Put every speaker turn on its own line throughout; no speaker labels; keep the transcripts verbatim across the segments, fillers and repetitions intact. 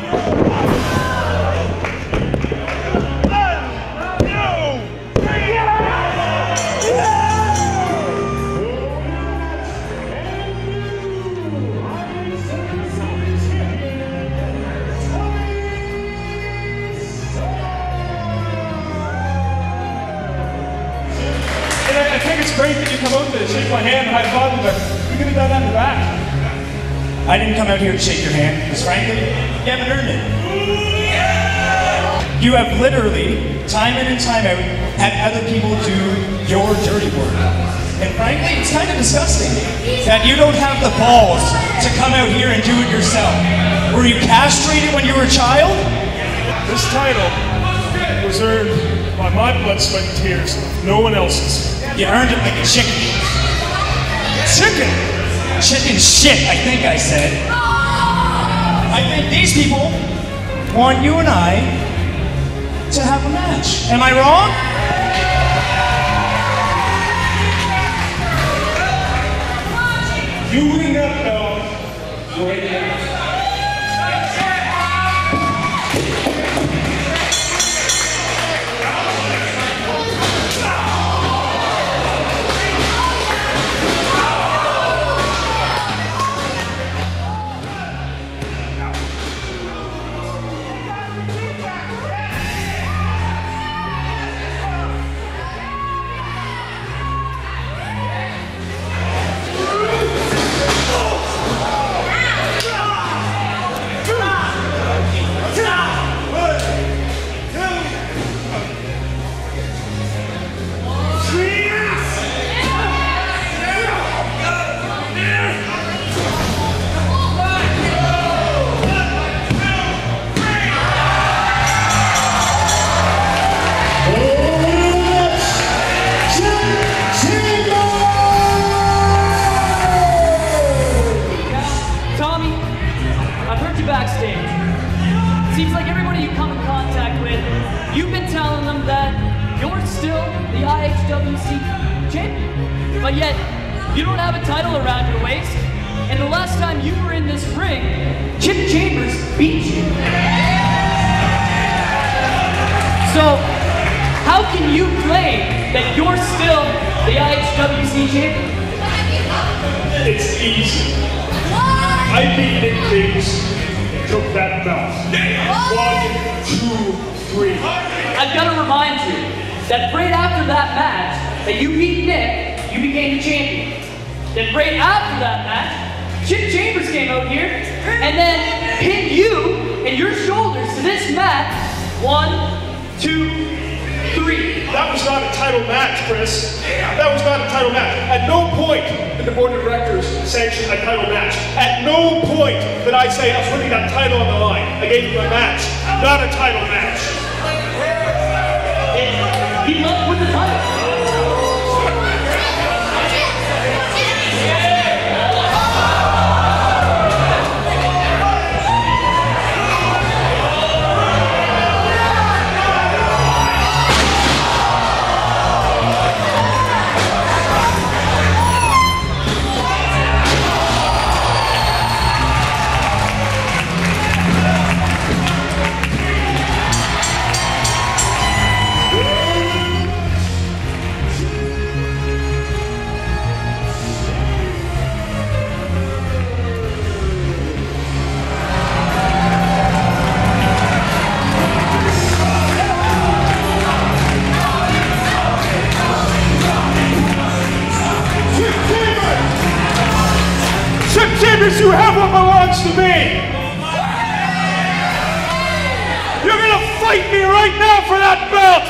Great that you come out to shake my hand and high five, but we could have done that in the back. I didn't come out here to shake your hand, because frankly, you haven't earned it. You have literally, time in and time out, had other people do your dirty work. And frankly, it's kind of disgusting that you don't have the balls to come out here and do it yourself. Were you castrated when you were a child?
This title was earned by my blood, sweat, and tears, no one else's.
You earned it like a chicken. Chicken? Chicken shit, I think I said. I think these people want you and I to have a match. Am I wrong?
You ring that bell right now.
Seems like everybody you come in contact with, you've been telling them that you're still the I H W C Champion. But yet, you don't have a title around your waist, and the last time you were in this ring, Chip Chambers beat you. So, how can you claim that you're still the I H W C Champion?
It's easy. I beat Nick Davis. Took that belt. One, two, three.
I've got to remind you that right after that match, that you beat Nick, you became the champion. Then right after that match, Chip Chambers came out here and then pinned you and your shoulders to this mat. One, two, three.
That was not a title match, Chris. That was not a title match. At no point did the board of directors sanction a title match. At no point did I say I was putting that title on the line. I gave you a match, not a title match.
He left with the title.
You have what belongs to me. You're gonna fight me right now for that belt.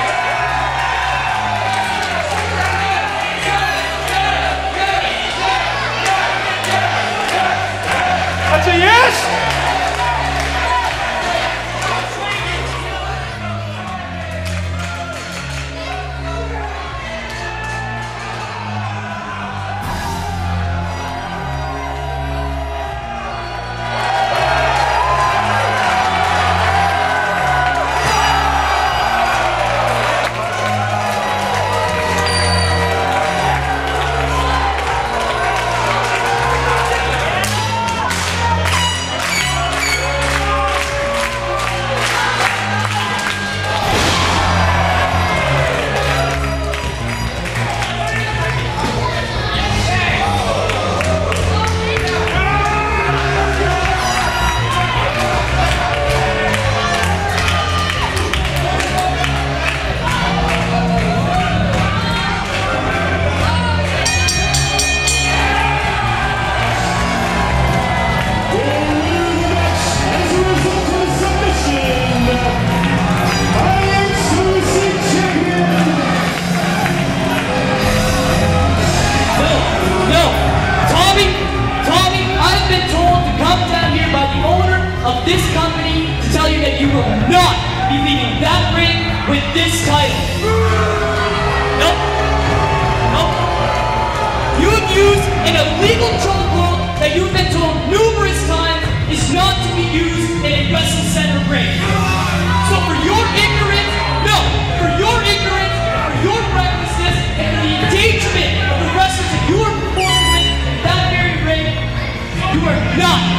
That's a yes?
be leaving that ring with this title. Nope. Nope. You have used an illegal chokehold that you've been told numerous times is not to be used in a WrestleCentre ring. So for your ignorance, no, for your ignorance, for your recklessness, and for the endangerment of the wrestlers that you are performing with in that very ring, you are not